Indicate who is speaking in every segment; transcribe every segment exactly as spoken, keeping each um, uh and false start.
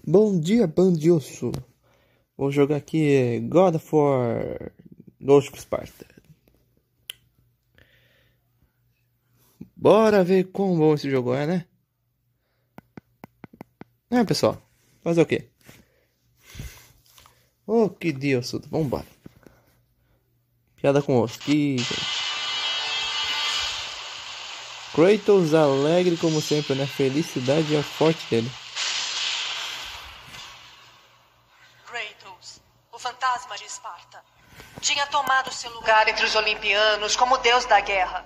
Speaker 1: Bom dia, bandioso. Vou jogar aqui God of War Ghost of Sparta. Bora ver quão bom esse jogo é, né? É, pessoal. Fazer o quê? Oh, que Deus. Vambora. Piada com osso. Que... Kratos alegre como sempre, né? Felicidade é o forte dele.
Speaker 2: Kratos, o fantasma de Esparta, tinha tomado seu lugar entre os olimpianos como deus da guerra.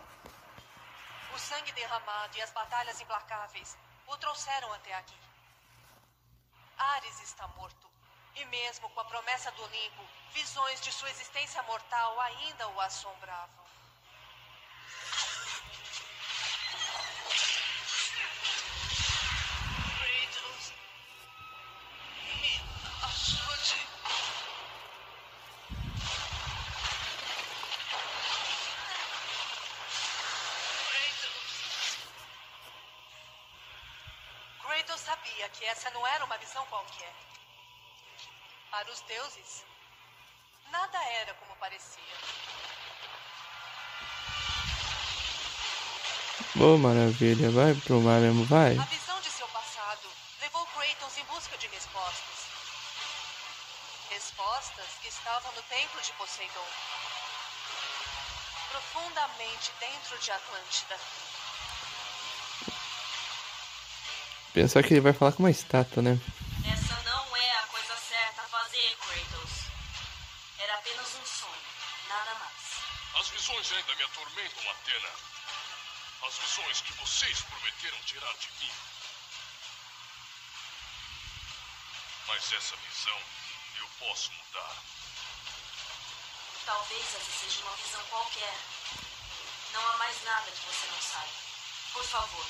Speaker 2: O sangue derramado e as batalhas implacáveis o trouxeram até aqui. Ares está morto, e mesmo com a promessa do Olimpo, visões de sua existência mortal ainda o assombravam. Kratos, me ajude. Kratos sabia que essa não era uma visão qualquer. Para os deuses, nada era como parecia.
Speaker 1: Oh, maravilha. Vai pro mar mesmo, vai.
Speaker 2: A visão de seu passado levou Kratos em busca de respostas. Respostas que estavam no templo de Poseidon, profundamente dentro de Atlântida.
Speaker 1: Pensar que ele vai falar com uma estátua, né?
Speaker 3: Essa não é a coisa certa a fazer, Kratos. Era apenas um sonho, nada mais.
Speaker 4: As visões ainda me atormentam, Atena. As visões que vocês prometeram tirar de mim. Mas essa visão eu posso mudar.
Speaker 3: Talvez essa seja uma visão qualquer. Não há mais nada que você não saiba. Por favor.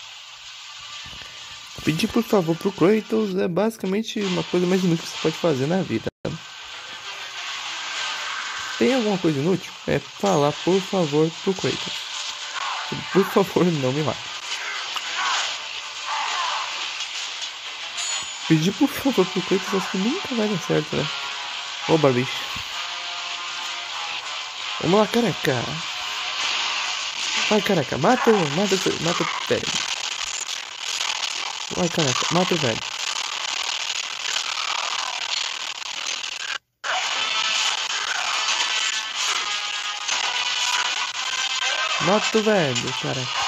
Speaker 1: Pedir por favor pro Kratos é basicamente uma coisa mais inútil que você pode fazer na vida. Tem alguma coisa inútil? É falar por favor pro Kratos. Por favor, não me mate. Pedir por favor pro Kratos acho que nunca vai dar certo, né? Ô, barbicho. Vamos lá, careca. Vai, careca. Mata, mata, mata o velho. Vai, careca. Mata o velho. Mata o velho, careca.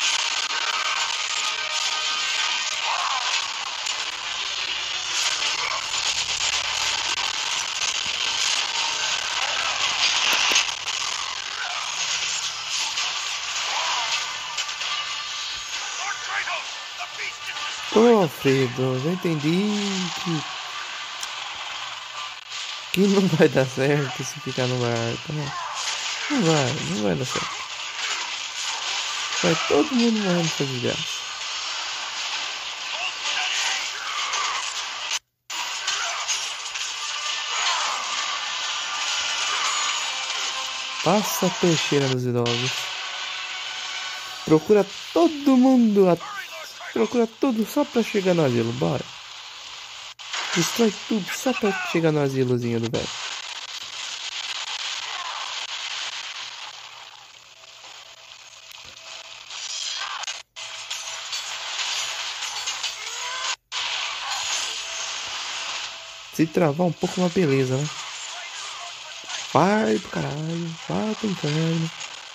Speaker 1: Ô, Alfredo, já entendi que... que não vai dar certo se ficar no barco, né? Não vai, não vai dar certo. Vai todo mundo morrendo nessa desgraça. Passa a peixeira dos idosos. Procura todo mundo. A... Procura tudo só pra chegar no asilo. Bora. Destrói tudo só pra chegar no asilozinho do velho. Se travar um pouco, uma beleza, né? Vai pro caralho, vai pro inferno.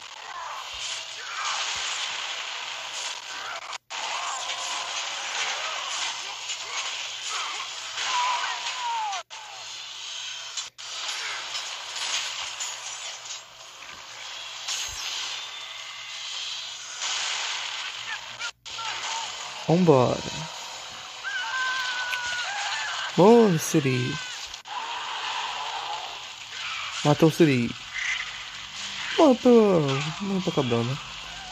Speaker 1: Vambora. Morre, Siri. Matou o Siri. Matou. Matou o cabrão, né?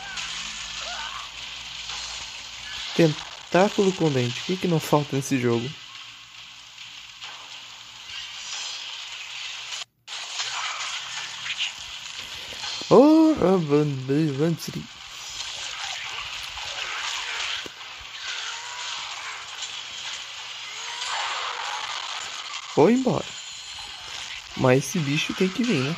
Speaker 1: Tentáculo com dente. O que, que não falta nesse jogo? Oh, vamos, Siri. Vou embora. Mas esse bicho tem que vir, né?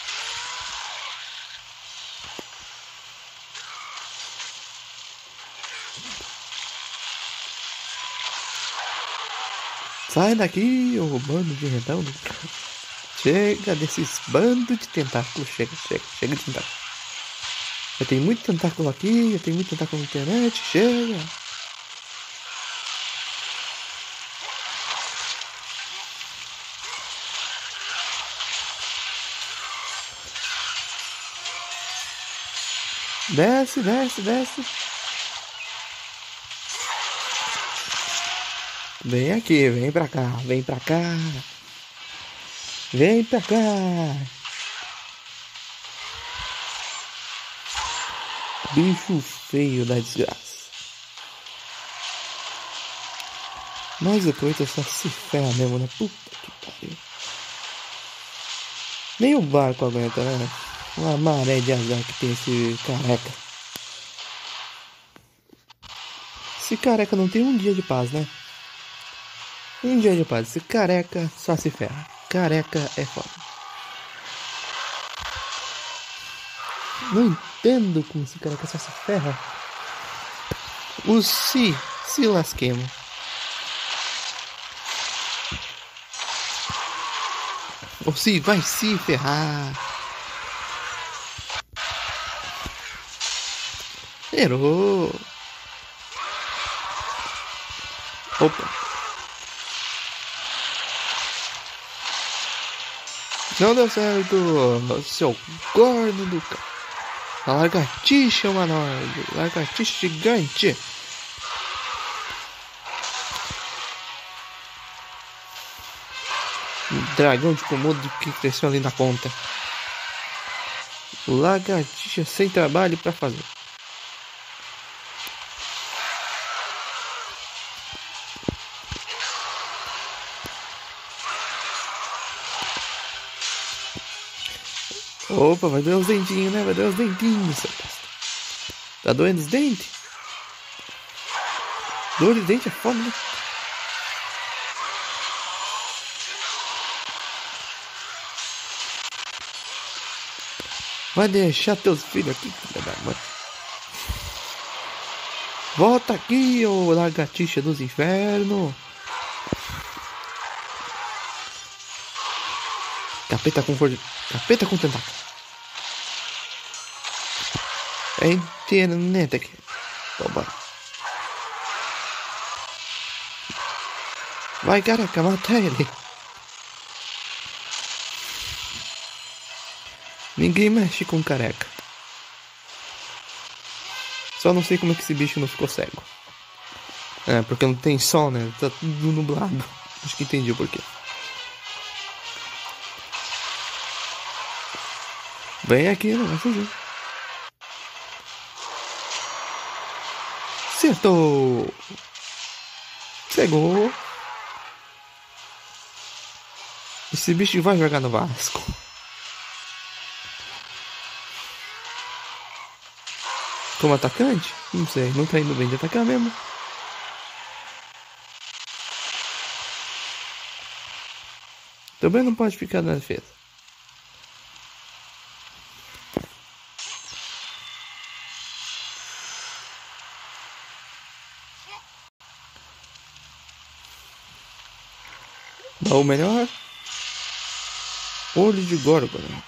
Speaker 1: Sai daqui, ô bando de redondo. Chega desses bandos de tentáculos. Chega, chega, chega de tentáculo. Eu tenho muito tentáculo aqui, eu tenho muito tentáculo na internet. Chega. Desce, desce, desce. Vem aqui, vem pra cá, vem pra cá. Vem pra cá. Bicho feio da desgraça. Mas o Kratos só se ferra mesmo, né? Puta que pariu. Nem o barco aguenta, né? Uma maré de azar que tem esse careca. Esse careca não tem um dia de paz, né? Um dia de paz. Esse careca só se ferra. Careca é foda. Não entendo como esse careca só se ferra. O si, se lasquemos. O si vai se ferrar. Errou. Opa. Não deu certo, seu gordo do cara. A lagartixa humanoide. Lagartixa gigante. Um dragão de Komodo que cresceu ali na ponta. Lagartixa sem trabalho pra fazer. Opa, vai doer os dentinhos, né? Vai doer os dentinhos, seu bosta. Tá doendo os dentes? Dor de dente é foda, né? Vai deixar teus filhos aqui, filha da mãe. Volta aqui, ô lagartixa dos infernos. Capeta com cor de... Capeta com tentáculo. É internet aqui. Toma. Vai, careca, mata ele. Ninguém mexe com careca. Só não sei como é que esse bicho não ficou cego. É, porque não tem sol, né? Tá tudo nublado. Acho que entendi o porquê. Vem aqui, não vai fugir. Acertou. Cegou. Esse bicho vai jogar no Vasco. Como atacante? Não sei, não tá indo bem de atacar mesmo. Também não pode ficar na defesa. Ou melhor, olho de Górgona.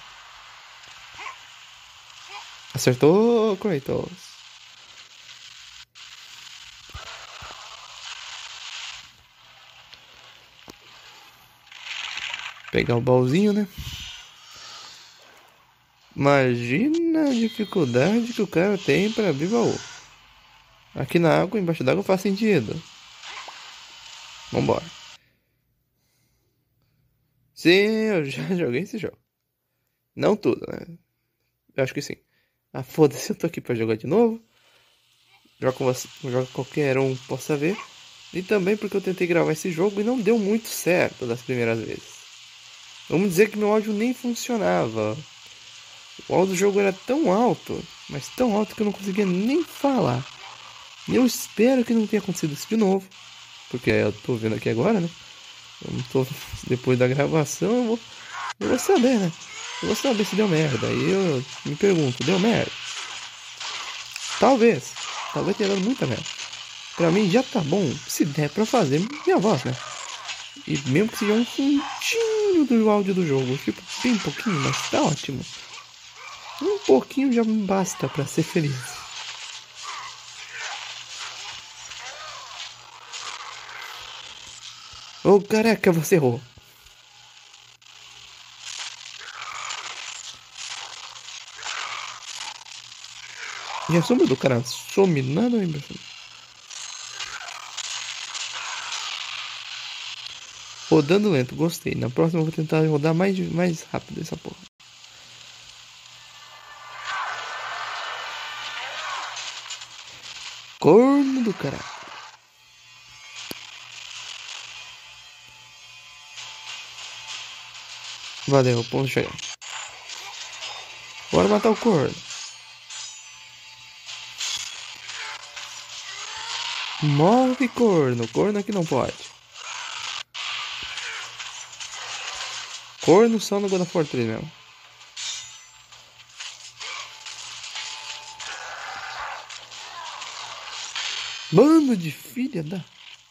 Speaker 1: Acertou, Kratos. Pegar o baúzinho, né? Imagina a dificuldade que o cara tem para abrir baú. Aqui na água, embaixo d'água faz sentido. Vambora. Sim, eu já joguei esse jogo. Não tudo, né? Eu acho que sim. Ah, foda-se, eu tô aqui pra jogar de novo. Jogo com você, jogo qualquer um possa ver. E também porque eu tentei gravar esse jogo e não deu muito certo das primeiras vezes. Vamos dizer que meu áudio nem funcionava. O áudio do jogo era tão alto, mas tão alto que eu não conseguia nem falar. E eu espero que não tenha acontecido isso de novo. Porque eu tô vendo aqui agora, né? Eu não tô... Depois da gravação eu vou... eu vou saber, né? Eu vou saber se deu merda. Aí eu me pergunto, deu merda? Talvez. Talvez tenha dado muita merda. Pra mim já tá bom se der pra fazer minha voz, né? E mesmo que seja um fundinho do áudio do jogo. Tipo, bem pouquinho, mas tá ótimo. Um pouquinho já basta pra ser feliz. Ô careca, você errou. E a sombra do cara some nada, hein, meu filho? Rodando lento, gostei. Na próxima eu vou tentar rodar mais, mais rápido essa porra. Corno do caralho. Valeu, ponto chegado. Bora matar o corno. Morre, corno. Corno aqui não pode. Corno só no God of War três mesmo. Bando de filha da...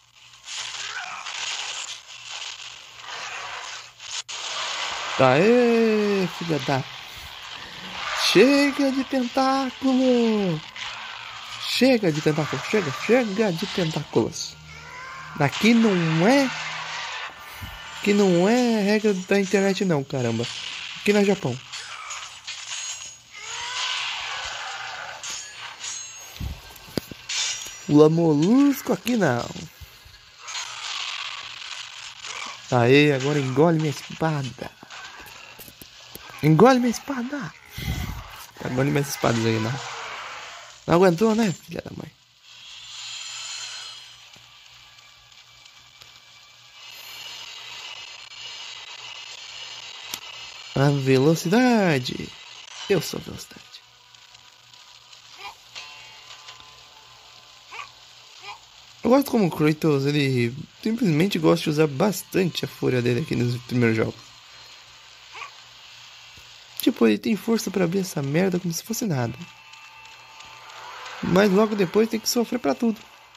Speaker 1: Aê, filha da... Chega de tentáculo! Chega de tentáculo, chega, chega de tentáculos. Aqui não é... Aqui não é regra da internet não, caramba. Aqui no Japão. Lula molusco aqui não. Aê, agora engole minha espada. Engole minha espada. Engole minhas espadas aí, não. Não aguentou, né, filha da mãe? A velocidade. Eu sou a velocidade. Eu gosto como o Kratos, ele simplesmente gosta de usar bastante a fúria dele aqui nos primeiros jogos. Tipo, ele tem força pra abrir essa merda como se fosse nada. Mas logo depois tem que sofrer pra tudo.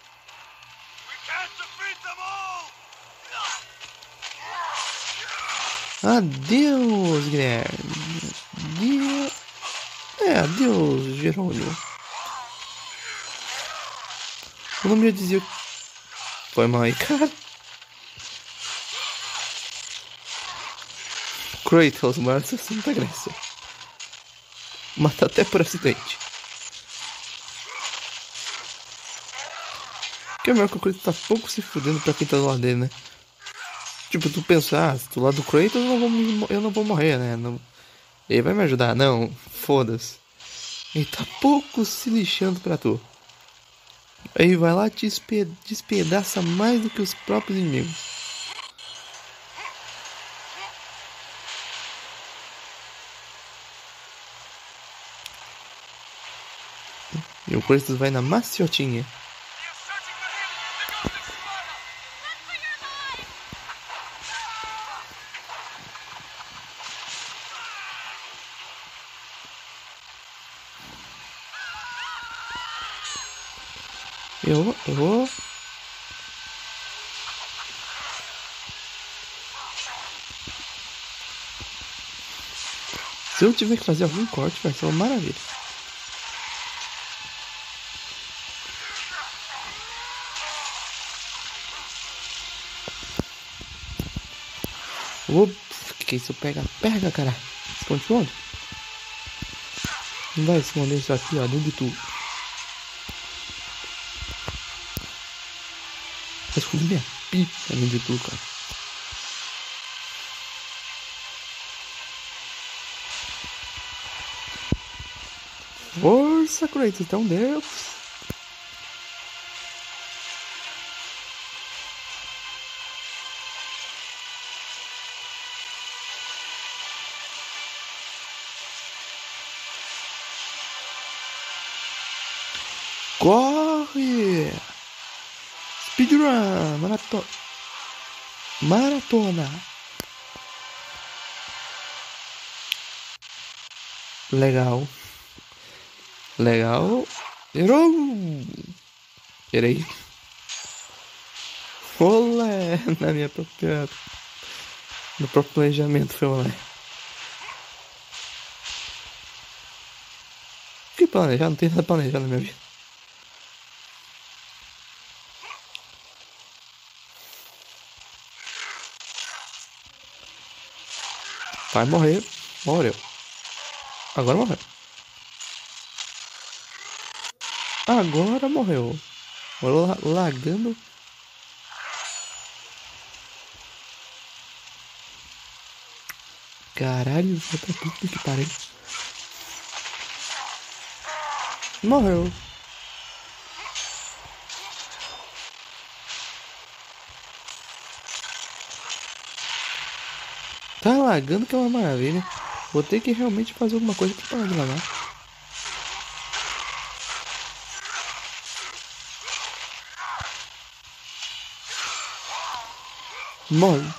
Speaker 1: Adeus, Guilherme. Adeus. É, adeus, Jerônimo. O nome já dizia... Foi mal aí, cara. Kratos, o maior assassino da Grécia. Mata até por acidente. Que é melhor que o Kratos tá pouco se fudendo pra quem tá do lado dele, né? Tipo, tu pensar, ah, do lado do Kratos eu não vou, eu não vou morrer, né? Não, ele vai me ajudar. Não, foda-se. Ele tá pouco se lixando pra tu. Aí vai lá e te despedaça mais do que os próprios inimigos. E o Kratos vai na maciotinha. Eu, eu vou... Se eu tiver que fazer algum corte, vai ser uma maravilha. Ops, que isso? Pega, pega, cara. Esconde onde? Não vai esconder isso aqui, ó, dentro de tu. Vai esconder minha pica dentro de tu, cara. Força, Kratos, então Deus. Corre! Speedrun! Maratona! Maratona. Legal. Legal. Errou. Errei. Olé. Na minha própria... No próprio planejamento foi olé. O que planejar? Não tem nada planejado na minha vida. Vai morrer. Morreu. Agora morreu. Agora morreu. Agora lagando. Caralho, foi pra tudo que parei. Morreu. Tá lagando que é uma maravilha. Vou ter que realmente fazer alguma coisa pra parar de lagar. Morre.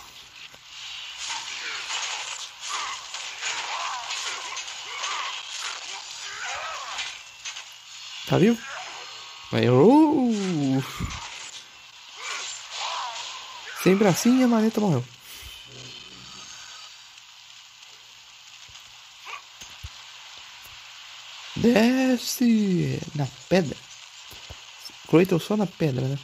Speaker 1: Tá vivo? Eu... Sem bracinho e a maneta morreu. Desce na pedra. Kratos só na pedra, né?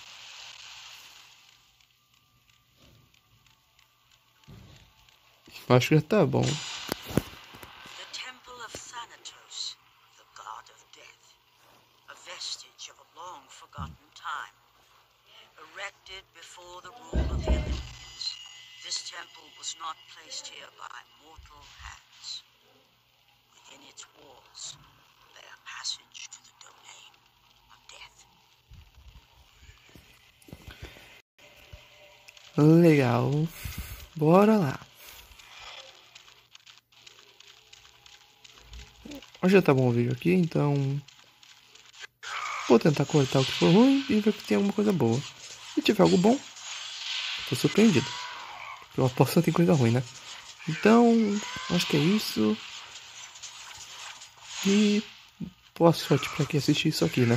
Speaker 1: Acho que já tá bom.
Speaker 3: The Temple of Thanatos, the god of death, a vestige of a long forgotten time. Erected before the rule of the Olympians, this temple was not placed here by mortal hands. Within its walls lay a passage to the domain of death.
Speaker 1: Legal. Bora lá. Hoje já tá bom o vídeo aqui, então vou tentar cortar o que for ruim e ver que tem alguma coisa boa. Se tiver algo bom, tô surpreendido. Eu aposto que tem coisa ruim, né? Então, acho que é isso. E boa sorte pra quem assistir isso aqui, né?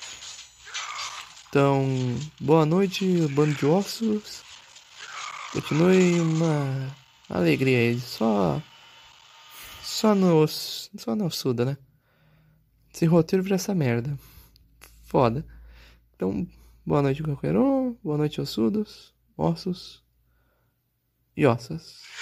Speaker 1: Então, boa noite, bando de ossos. Continue uma alegria aí. Só... Só no... Só no Suda, né? Esse roteiro vira essa merda. Foda. Então, boa noite, qualquer um. Boa noite, ossudos, ossos e ossas.